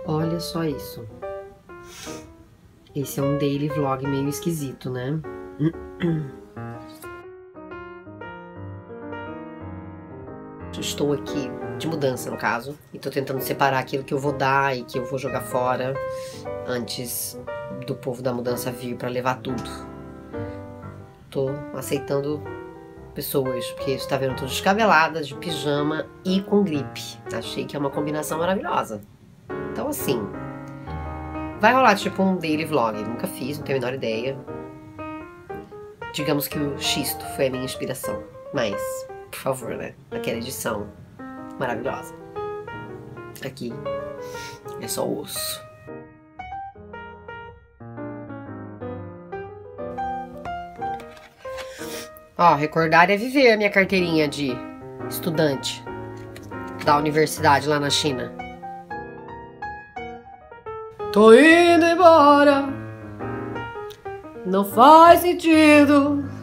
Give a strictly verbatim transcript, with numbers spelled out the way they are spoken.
Olha só isso. Esse é um daily vlog meio esquisito, né? Estou aqui de mudança, no caso, e tô tentando separar aquilo que eu vou dar e que eu vou jogar fora antes do povo da mudança vir pra levar tudo. Tô aceitando pessoas, porque você tá vendo, tô descabelada, de pijama e com gripe. Achei que é uma combinação maravilhosa. Então, assim, vai rolar tipo um daily vlog. Nunca fiz, não tenho a menor ideia. Digamos que o xisto foi a minha inspiração. Mas, por favor, né? Aquela edição maravilhosa. Aqui é só osso. Ó, recordar é viver a minha carteirinha de estudante da universidade lá na China. Tô indo embora, não faz sentido